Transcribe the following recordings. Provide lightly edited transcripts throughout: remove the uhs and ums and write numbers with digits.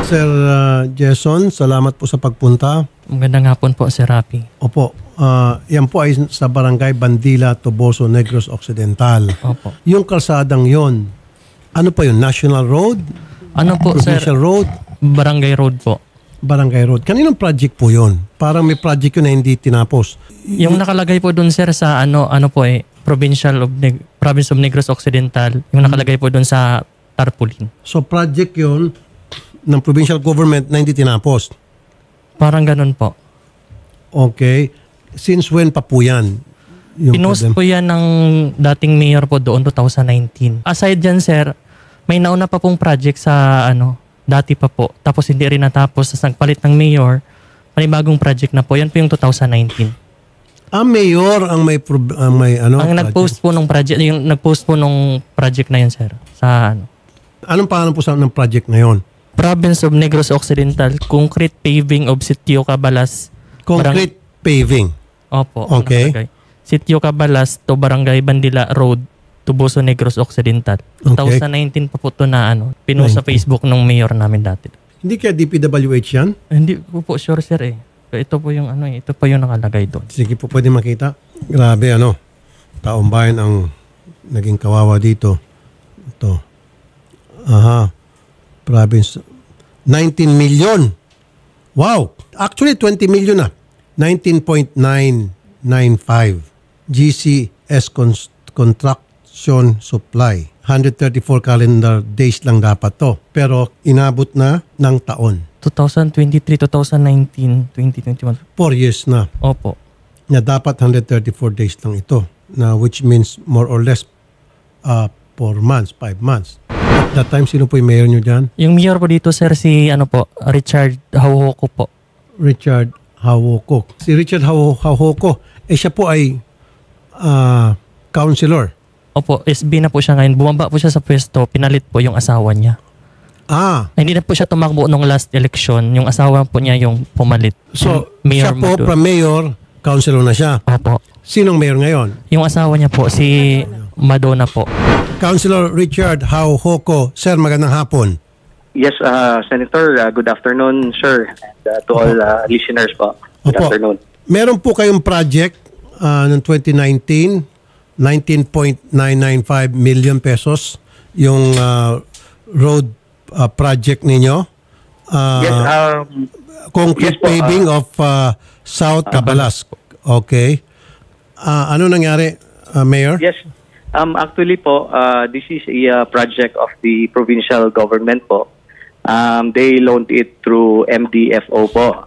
Sir Jason, salamat po sa pagpunta. Magandang hapon po, Sir Rapi. Opo, yan po ay sa Barangay Bandila, Toboso, Negros Occidental. Opo. Yung kalsadang yon, ano pa yun? National Road? Ano po, Provincial Sir? Road? Barangay Road po. Barangay Road. Kaninong project po yun? Parang may project yun na hindi tinapos. Yung nakalagay po doon, Sir, sa ano po Province of Negros Occidental. Yung nakalagay po doon sa tarpaulin. So project yun ng provincial government na hindi tinapos. Parang ganun po. Okay. Since when pa po yan? Pinost po yan ng dating mayor po doon 2019. Aside dyan, Sir, may nauna pa pong project sa dati pa po. Tapos hindi rin natapos. Tapos nagpalit ng mayor. Panibagong project na po. Yan po yung 2019. Mayor ang may ang nag-post po nung project, yung nag-post po nung project na yun, Sir. Sa Anong pangalan po ng project na yon? Province of Negros Occidental, concrete paving of Sitio Cabalas. Concrete paving. Opo. Okay. Nakalagay. Sitio Cabalas to Barangay Bandila Road, Toboso, Negros Occidental. Okay. 2019 pa po ito na pinost sa Facebook ng mayor namin dati. Hindi kaya DPWH yan? Hindi po sure, Sir eh. Ito po yung ito pa yung nakalagay doon. Sige po, pwede makita. Grabe taong bayan ang naging kawawa dito. Ito. Aha. Province. 19 million. Wow. Actually, 20 million na. 19.995. GCS Construction Supply. 134 calendar days lang dapat to. Pero inabot na ng taon. 2023, 2019, 2021. 4 years na. Opo. Na dapat 134 days lang ito. Na which means more or less 4 months, 5 months. At that time, sino po yung mayor nyo dyan? Yung mayor po dito, Sir, si Richard Hauhoko po. Richard Hauhoko. Si Richard Hauhoko, siya po ay councilor. Opo, SB na po siya ngayon. Bumaba po siya sa pwesto, pinalit po yung asawa niya. Hindi na po siya tumakbo nung last election. Yung asawa po niya yung pumalit. So, mayor siya po from mayor, councilor na siya. Opo. Sinong mayor ngayon? Yung asawa niya po, si Madonna po. Councilor Richard Hauhoko. Sir, magandang hapon. Yes, Senator. Good afternoon, sir. And to all listeners po. Good afternoon. Meron po kayong project ng 2019, 19.995 million pesos yung road project ninyo. Yes, concrete paving of South Cabalas. Okay. Ano nangyari, Mayor? Yes. Actually po, this is a project of the provincial government po. They loaned it through MDFO po.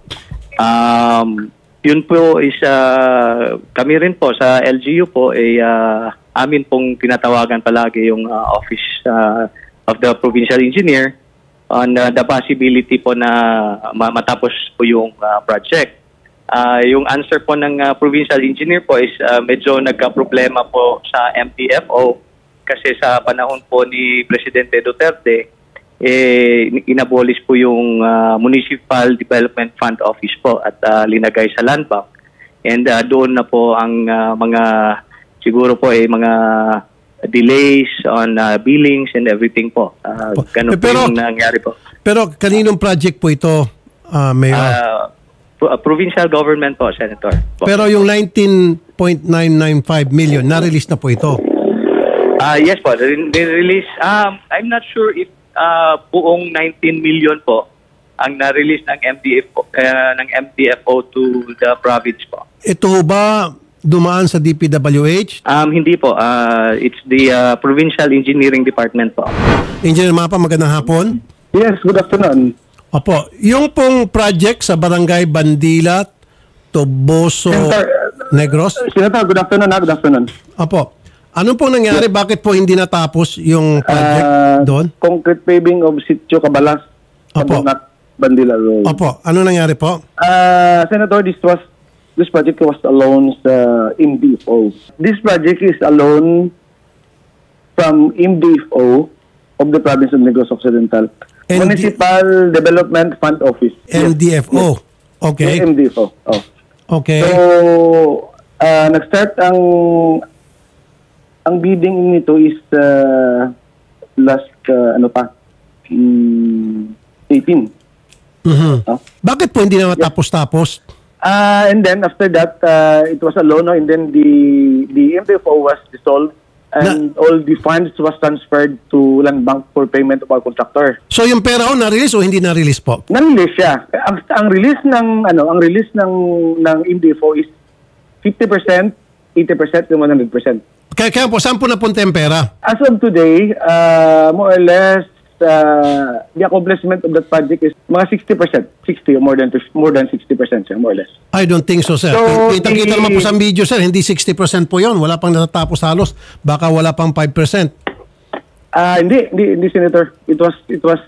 Yun po is kami rin po sa LGU po amin pong tinatawagan palagi yung office of the provincial engineer on the possibility po na matapos po yung project. Yung answer po ng provincial engineer po is medyo nagka-problema po sa MDFO kasi sa panahon po ni Presidente Duterte inabolish po yung Municipal Development Fund Office po at linagay sa Land Bank. And doon na po ang mga siguro po mga delays on billings and everything po. Ganun po yung nangyari po. Pero kaninong project po ito, Mayor? Provincial government po, Senator. Pero yung 19.995 million, na-release na po ito? Yes po, release. I'm not sure if buong 19 million po ang na-release ng MDFO to the province po. Ito ba dumaan sa DPWH? Hindi po. It's the Provincial Engineering Department po. Engineer Mapa, magandang hapon. Yes, good afternoon. Opo, yung pong project sa Barangay Bandila, Toboso, Negros? Senator, good afternoon. Good afternoon. Opo. Ano pong nangyari? Bakit po hindi natapos yung project doon? Concrete paving of Sitio Cabalas. Opo. Bandila Road. Opo. Ano nangyari po? Senator, this project was a loan sa MDFO. This project is a loan from MDFO of the province of Negros Occidental. Municipal Development Fund Office. MDFO. Yes. Okay. Yes, MDFO. Oh. Okay. So, nag-start ang bidding nito is last 18 Bakit po hindi na matapos-tapos? And then after that, it was a loan, no? And then the MPFO was dissolved, and all the funds was transferred to Land Bank for payment of our contractor. So yung pera ho na-release o hindi na-release po? Na-release siya. Ang release ng MPFO is 50%, 80%, and 100%. Kaya po, saan po napunta yung pera? As of today, more or less, the accomplishment of that project is mga 60%. 60 or more than 60%, sir, more or less. I don't think so, sir. So, Kita-kita naman po sa video, sir. Hindi 60% po yon. Wala pang natatapos halos. Baka wala pang 5%. Hindi, Senator. It was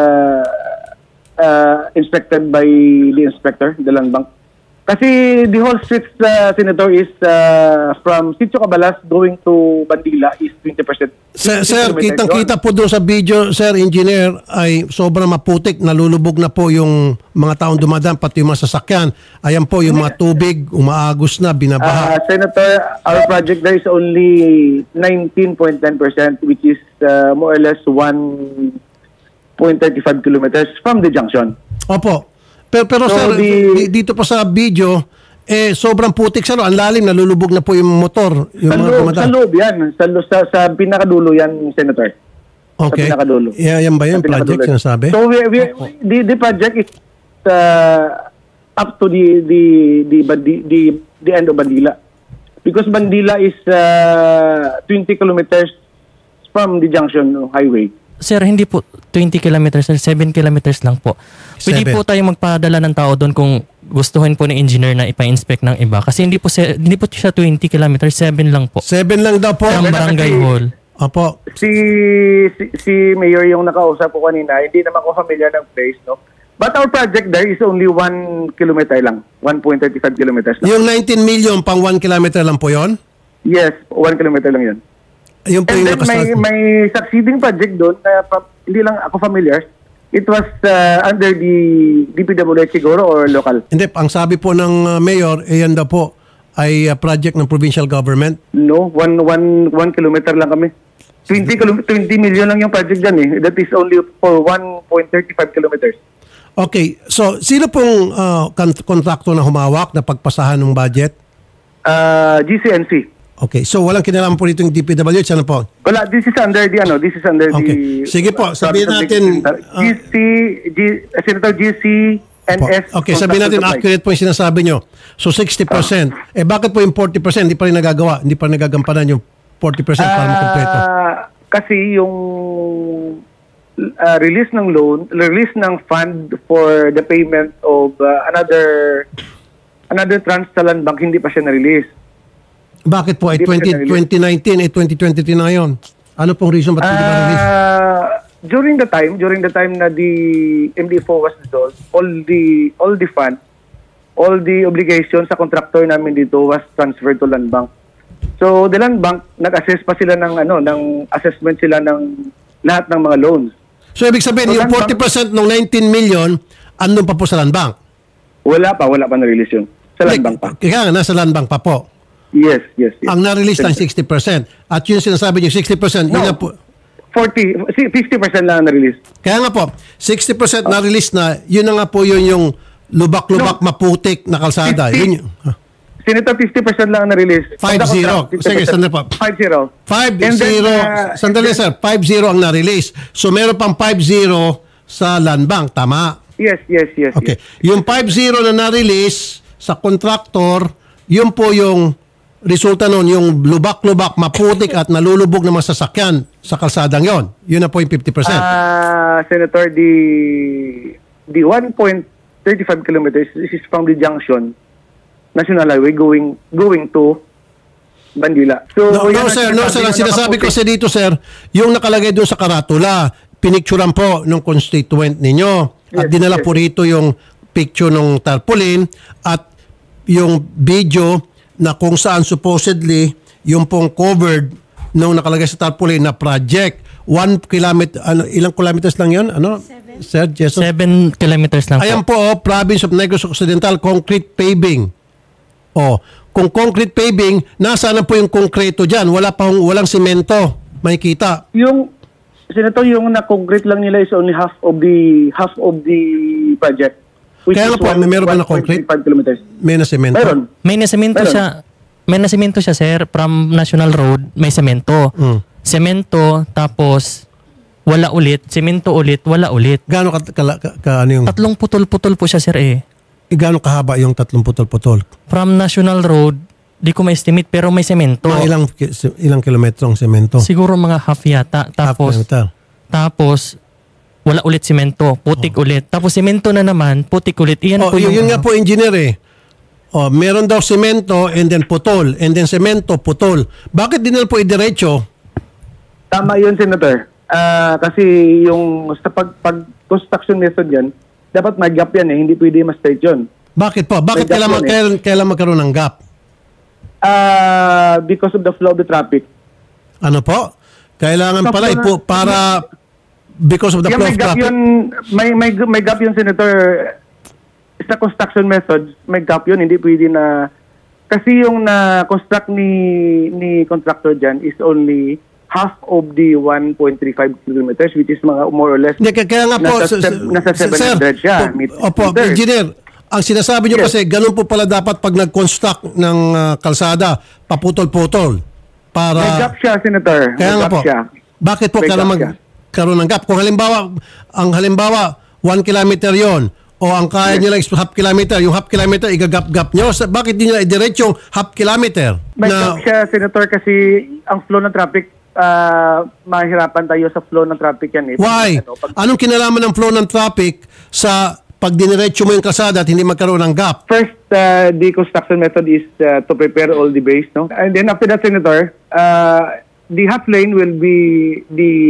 inspected by the inspector, the Land Bank. Kasi the whole street, Senator, is from Sitio Cabalas going to Bandila is 20%. Sir, kitang-kita po doon sa video, sir, engineer, ay sobrang maputik. Nalulubog na po yung mga taong dumadaan, pati yung mga sasakyan. Ayan po, yung mga tubig, umaagos na, binabaha. Senator, our project there is only 19.10%, which is more or less 1.35 kilometers from the junction. Opo. Pero So, sir, dito po sa video, sobrang putik, sir. Ang lalim, nalulubog na po yung motor. Yung Sa loob yan. Sa pinakadulo yan, Senator. Okay. Sa pinakadulo. Yan ba yung project sinasabi? So the project is up to the end of Bandila. Because Bandila is 20 kilometers from the junction highway. Sir, hindi po 20 kilometers, sir. 7 kilometers lang po. Pwede 7. po tayo magpadala ng tao doon kung gustuhin po ng engineer na ipa-inspect ng iba. Kasi hindi po siya 20 kilometers, 7 lang po. 7 lang daw po. Ang barangay hall. Opo. Si Mayor yung nakausap ko kanina, hindi naman ako familiar ng place, no? But our project there is only 1 kilometer lang. 1.35 kilometers lang. Yung 19 million pang 1 kilometer lang po yon? Yes, 1 kilometer lang yun. Yung po And yung then may succeeding project doon na hindi lang ako familiar. It was under the DPWH siguro or local. Hindi, ang sabi po ng mayor, yan daw po ay project ng provincial government. No, 1 kilometer lang kami. 20 million lang yung project dyan eh. That is only for 1.35 kilometers. Okay, so sino pong kontrakto na humawak na pagpasahan ng budget? GCNC. Okay, so walang kinalaman po dito yung DPWH, ano po? Wala, this is under Okay. Sige po, sabihin natin, Senator GCNS. Okay, sabihin natin accurate po yung sinasabi nyo. So 60%. Bakit po yung 40% hindi pa rin nagagawa? Hindi pa rin nagagampanan yung 40% para makumpleto? Kasi yung release ng loan, release ng fund for the payment of another tranche sa Land Bank, hindi pa siya na-release. Bakit po? 2019, 2023 na yun. Ano pong reason ba't hindi na-release? During the time na the MD4 was dissolved, all the funds, all the obligations sa contractor namin dito was transferred to Land Bank. So the Land Bank, nag-assess pa sila ng assessment sila ng lahat ng mga loans. So ibig sabihin, yung 40% ng 19 million, andun pa po sa Land Bank? Wala pa na-release yun. Sa Land Bank pa. Kaya nga, nasa Land Bank pa po. Yes. Ang na-release lang 60%. At yun sinasabi niyo, 60%, yun na po. 50% lang na-release. Kaya nga po, 60% na-release na, yun na nga po yung lubak-lubak maputik na kalsada. 50. Yun, Senator, 50% lang na-release. 5-0. Sige, sandali po. 5-0. 5-0. Sandali sir, 5-0 ang na-release. So meron pang 5-0 sa Land Bank, tama? Yes. Okay. Yung 5-0 na na-release sa contractor, yun po yung resulta nun, yung lubak-lubak, maputik at nalulubog na masasakyan sa kalsadang yon. Yun na po yung 50%. Senator, the 1.35 kilometers is from the junction, National Highway, going to Bandila. So, No, sir. Ang sinasabi ko sa dito, sir, yung nakalagay doon sa karatula, pinicturan po ng constituent ninyo. At dinala po rito yung picture ng tarpaulin at yung video na kung saan supposedly yung pong covered nung nakalagay sa tarpaulin na project. 1 kilometer, ilang kilometers lang yun? Sir, Jason? 7 kilometers lang Ayan po. po, Province of Negros Occidental, concrete paving. Kung concrete paving, nasaan na po yung konkreto dyan? Walang simento. May kita. Senator, yung na-concrete lang nila is only half of the project. Which Kaya is nga po, meron ba na concrete? 1.35 kilometers. May na semento? Meron. May nasemento Meron. siya. May nasemento siya, sir. From National Road, may semento. Semento, tapos wala ulit. Semento ulit, wala ulit. Gaano ano yung, Tatlong putol-putol po siya, sir eh. gaano kahaba yung 3 putol-putol? From National Road, di ko ma-estimate pero may semento. Mga ilang kilometro ang semento? Siguro mga half yata. Half kilometer. Tapos wala ulit semento, putik ulit. Tapos semento na naman, putik ulit. Iyan po yung yun nga po, engineer eh. Meron daw semento and then putol and then semento, putol. Bakit di nila po idiretso? Tama yun, Senator. Kasi yung sa pag-construction method yan, dapat may gap yan eh. Hindi pwede ma-straight yun. Bakit po? Bakit May gap kailan magkaroon ng gap? Because of the flow of the traffic. Ano po? Kailangan pala because of the flow of May gap traffic. yun, may gap yun, Senator. Sa construction methods, may gap yun. Hindi pwede na... Kasi yung na-construct ni contractor dyan is only half of the 1.35 kilometers, which is mga more or less... Hindi, kaya nga po, nasa 700 siya. Opo, engineer, ang sinasabi nyo kasi, ganun po pala dapat pag nag-construct ng kalsada, paputol-putol. Para... May gap siya, Senator. Kaya May nga gap po, siya. bakit po May kailangan gap siya. magkaroon ng gap? Kung halimbawa, 1 kilometer yon o ang kaya nila is half kilometer, yung half kilometer igagap-gap nyo, bakit di nila idiretso yung half kilometer? May gap siya, Senator, kasi ang flow ng traffic, mahirapan tayo sa flow ng traffic yan. Why? Anong kinalaman ng flow ng traffic sa pag diniretso mo yung kalsada at hindi magkaroon ng gap? First, the construction method is to prepare all the base, no? And then after that, Senator, the half lane will be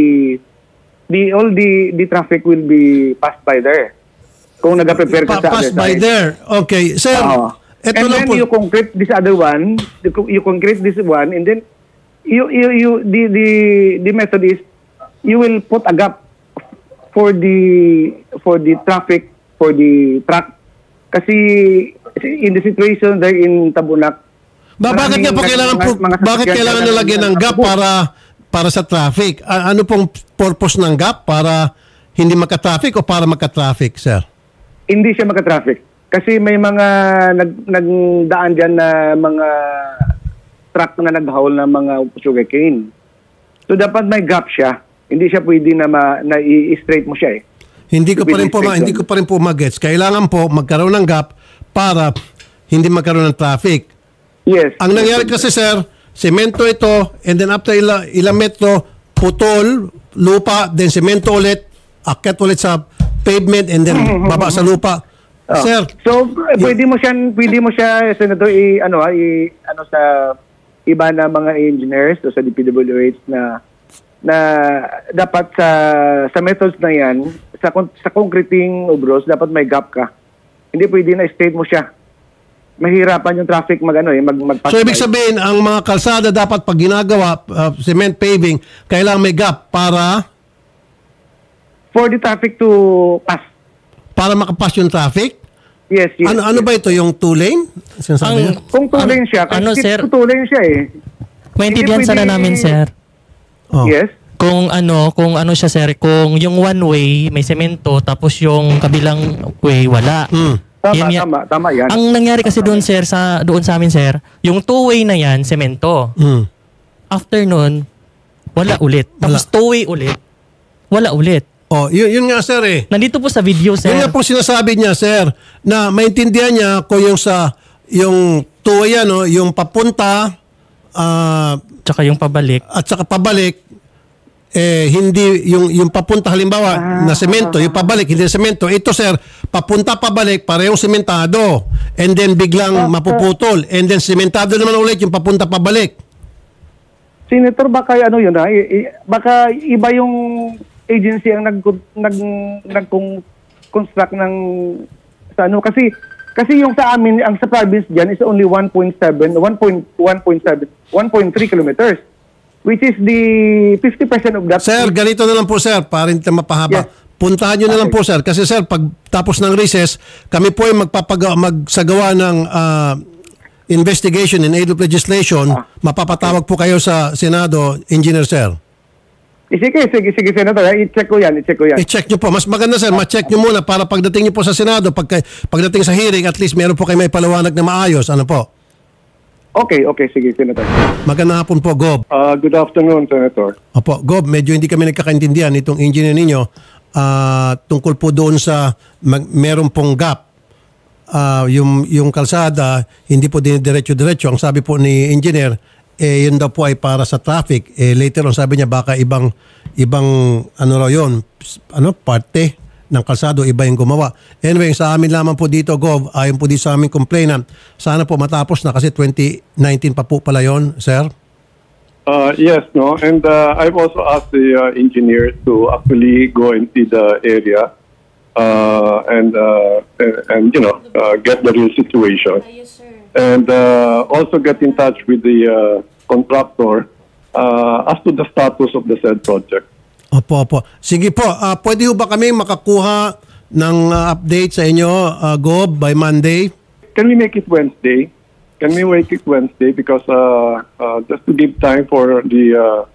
all the traffic will be passed by there. Kung nag-prepare ka sa Pass other by side. there. Okay. Sir, And then you concrete this other one, you concrete this one, and then the method is you will put a gap for the traffic, for the truck. Kasi in the situation there in Tabunak, bakit nga po kailangan nalagyan ng gap para sa traffic? Ano pong purpose ng gap? Para hindi magka-traffic o para magka-traffic, sir? hindi siya magka-traffic. Kasi may mga nagdaan dyan na mga truck na naghahol ng mga sugarcane. So dapat may gap siya. Hindi siya pwede na i-straight mo siya eh. Hindi ko pa rin po magets. Kailangan po magkaroon ng gap para hindi magkaroon ng traffic. Yes. Ang nangyari kasi, sir, semento ito, and then after ilang metro, putol, lupa, then semento ulit, akyat ulit sa pavement, and then baba sa lupa. Sir, so pwede mo siya Senator sa iba na mga engineers o sa DPWH na dapat sa methods na yan, sa concreting obros, dapat may gap ka. Hindi pwede na straight mo siya. Mahirapan yung traffic magpass. So ibig sabihin, ang mga kalsada dapat pag ginagawa, cement paving, kailangan may gap para for the traffic to pass. Para makapass yung traffic? Yes. Ano ba ito? Yung 2 lane? Sinasabi niyo? Kung 2 lane siya, kasi sir? 2 lane siya eh. Maintindihan sana namin, sir. Oh. Yes. Kung ano siya, sir, kung yung one way may semento tapos yung kabilang way wala. Tama yan. Ang nangyari kasi doon, sir, doon sa amin, sir, yung two-way na yan, semento. After nun, wala ulit. Tapos two-way ulit, wala ulit. Oh, yun nga, sir eh. Nandito po sa video, sir. Yun nga po sinasabi niya, sir, na maintindihan niya kung yung two-way yan, yung papunta Tsaka yung pabalik. at saka pabalik, hindi yung papunta halimbawa na semento, yung pabalik hindi semento. Ito, sir, papunta pabalik parehong sementado, and then biglang mapuputol, and then sementado naman ulit yung papunta pabalik. Senator, baka yun baka iba yung agency ang nag-construct ng kasi yung sa amin ang sa province diyan is only 1.3 kilometers, which is the 50% of that. Sir, ganito na lang po, sir, para hindi mapahaba. Yes. Puntahan nyo na lang po, sir. Kasi, sir, pag tapos ng recess, kami po ay magsagawa ng investigation in aid of legislation. Mapapatawag po kayo sa Senado, Engineer, sir. Sige, Senator. I-check ko yan. I-check nyo po. Mas maganda sir, ma-check nyo muna para pagdating nyo po sa Senado, pagdating sa hearing, at least meron po kayo may paliwanag na maayos. Ano po? Okay. Sige, Senator. Magandang hapon po, Gob. Good afternoon, Senator. Opo, Gob, medyo hindi kami nagkakaintindihan itong engineer ninyo tungkol po doon sa meron pong gap. Yung kalsada, hindi po din diretso-diretso. Ang sabi po ni engineer, yun daw po ay para sa traffic. Later on sabi niya baka ibang ano raw yun, parte ng kalsado, iba yung gumawa. Anyway, sa amin lamang po dito, Gov, ayon po dito sa aming complainant, sana po matapos na kasi 2019 pa po pala yun, sir. Yes, no, and I've also asked the engineer to actually go and see the area and get the real situation. Yes, sir. And also get in touch with the contractor as to the status of the said project. Opo. Sige po, pwede ho ba kami makakuha ng update sa inyo, Gob, by Monday? Can we make it Wednesday? Because just to give time for the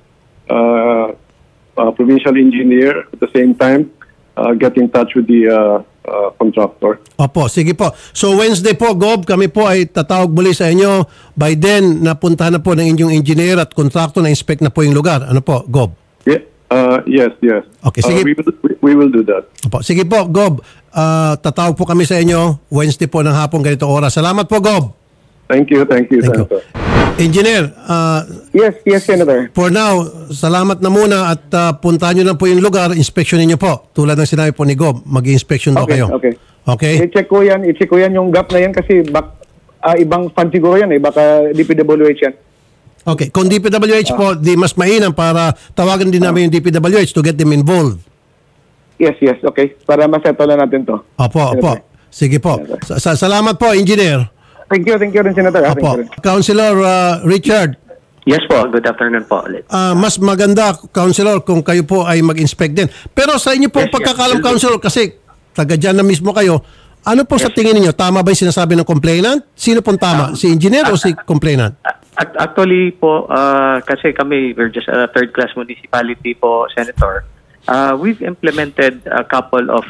provincial engineer at the same time get in touch with the contractor. Opo, sige po. So Wednesday po, Gob, kami po ay tatawag muli sa inyo. By then, napuntahan na po ng inyong engineer at contractor na inspect na po yung lugar. Ano po, Gob? Yes. Okay, sige. We will do that. Opo, sige po, Gob. Tatawag po kami sa inyo Wednesday po ng hapon ganito oras. Salamat po, Gob. Thank you, Senator. Engineer, Yes, Senator. for now, salamat na muna at puntahan nyo lang po yung lugar, inspeksyonin nyo po. Tulad ng sinabi po ni Gob, mag-inspection daw kayo. Okay? I-check ko yan yung gap na yan kasi ibang fund siguro yan baka DPWH yan. Okay, kung DPWH po, di mas mainam para tawagan din namin yung DPWH to get them involved. Yes, okay. Para masettle na natin to. Opo. Sige po. Salamat po, Engineer. Thank you rin, Senator. Opo. Councilor Richard. Yes po, good afternoon po ulit. Mas maganda, Councilor, kung kayo po ay mag-inspect din. Pero sa inyo po pagkakalam, Councilor, kasi taga dyan na mismo kayo, ano po sa tingin niyo? Tama ba yung sinasabi ng complainant? Sino pong tama? Si engineer o si complainant? Actually po, kasi kami, we're just a third-class municipality po, Senator. We've implemented a couple of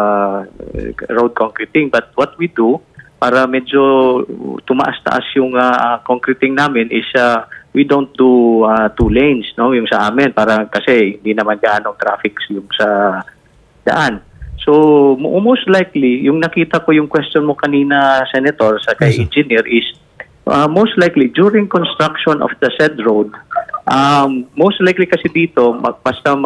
road concreting, but what we do, para medyo tumaas-taas yung concreting namin is we don't do 2 lanes, no, yung sa amin, para kasi hindi naman gaano traffic yung sa daan. So most likely yung nakita ko yung question mo kanina, Senator, sa kay engineer is most likely during construction of the said road, most likely kasi dito basta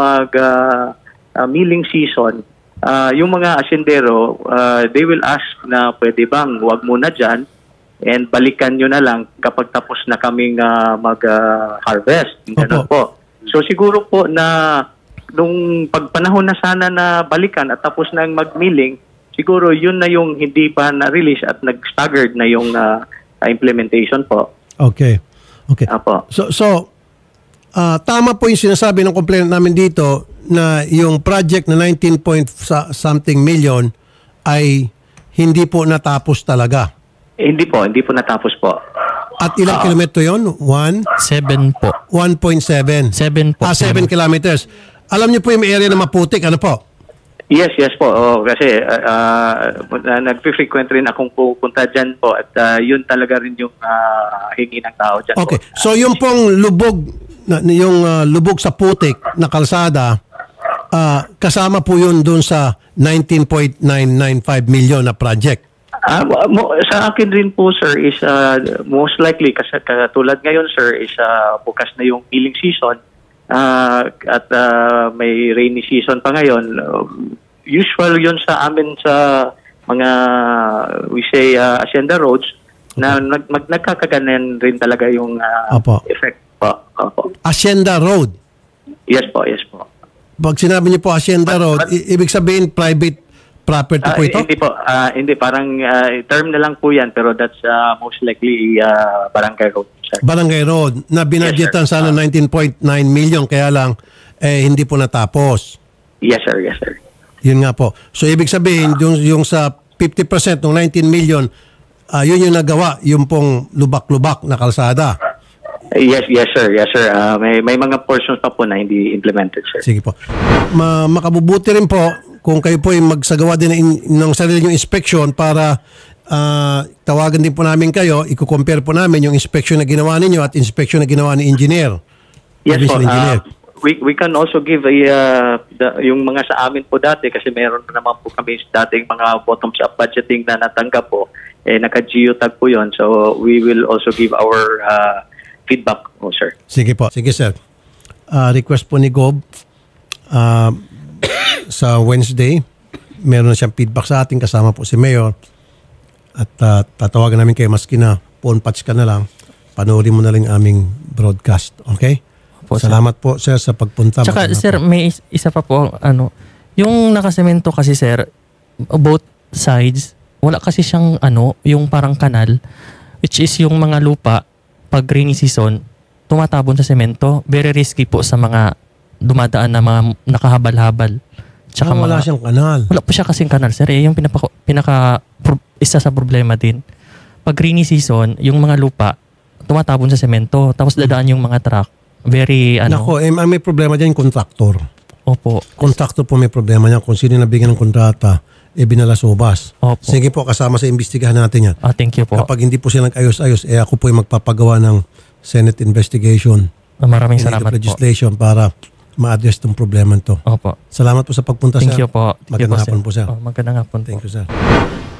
milling season, yung mga asyendero, they will ask na pwede bang wag muna dyan and balikan nyo na lang kapag tapos na kaming mag-harvest. Ganun po. So siguro po na nung pagpanahon na sana na balikan at tapos na mag-milling, siguro yun na yung hindi pa na-release at nag-staggered na yung implementation po. Okay. Apo. So tama po yung sinasabi ng complainant namin dito na yung project na 19-point-something million ay hindi po natapos talaga. Hindi po natapos po. At ilang kilometro yun? 7 po. 1.7? 7 po. 7 kilometers. Alam niyo po yung area na maputik, ano po? Yes po. Kasi nag-frequent rin akong pupunta dyan po at yun talaga rin yung hingi ng tao dyan. Okay. Po. So yung pong lubog, yung lubog sa putik na kalsada, kasama po yun dun sa 19.995 million na project. Sa akin rin po, sir, is most likely, kasi katulad ngayon, sir, is bukas na yung milling season at may rainy season pa ngayon. Usual yun sa amin sa mga, we say, hacienda roads, na nagkakaganan rin talaga yung effect po. Hacienda Road? Yes po. Pag sinabi niyo po Hacienda Road, ibig sabihin private property po ito? Hindi, parang term na lang po yan, pero that's most likely barangay road. Sir. Barangay road na binadgetan sana 19.9 million, kaya lang hindi po natapos. Yes sir. Yun nga po. So ibig sabihin yung sa 50% ng 19 million, yun yung nagawa, yung pong lubak-lubak na kalsada. Yes, sir. Yes, sir. May mga portions pa po na hindi implemented, sir. Sige po. Makabubuti rin po kung kayo po ay magsagawa din ng sarili yung inspection para tawagan din po namin kayo, i-compare po namin yung inspection na ginawa ninyo at inspection na ginawa ni engineer. Yes po. Provincial engineer. We can also give yung mga sa amin po dati kasi meron naman po kami dating mga bottoms-up budgeting na natanggap po. Naka-geotag po yon. So we will also give our feedback po, sir. Sige po. Sige, sir. Request po ni Gob sa Wednesday. Meron na siyang feedback sa atin kasama po si Mayor. At tatawagan namin kayo maski na phone patch ka na lang. Panoorin mo na lang aming broadcast. Okay? Po, salamat po, sir, sa pagpunta. Tsaka, sir, may isa pa po, yung nakasemento kasi, sir, both sides, wala kasi siyang, yung parang kanal, which is yung mga lupa, pag rainy season, tumatabon sa semento. Very risky po sa mga dumadaan na mga nakahabal-habal. Tsaka wala siyang kanal. Wala po siya kasing kanal, sir. Yung isa sa problema din. Pag rainy season, yung mga lupa, tumatabon sa semento, tapos dadaan yung mga truck. Very, Nako, may problema dyan yung contractor. Opo. Contractor po may problema niya. Kung sino nabigyan ng kontrata, binalasubas. Opo. Sige po, kasama sa imbestigahan natin yan. Thank you po. Kapag hindi po sila nag-ayos-ayos, ako po ay magpapagawa ng Senate investigation. Maraming salamat po. Legislation para ma-address itong problema ito. Opo. Salamat po sa pagpunta, Thank you po. Magandang hapon po, sir. Magandang hapon po. Thank you, sir.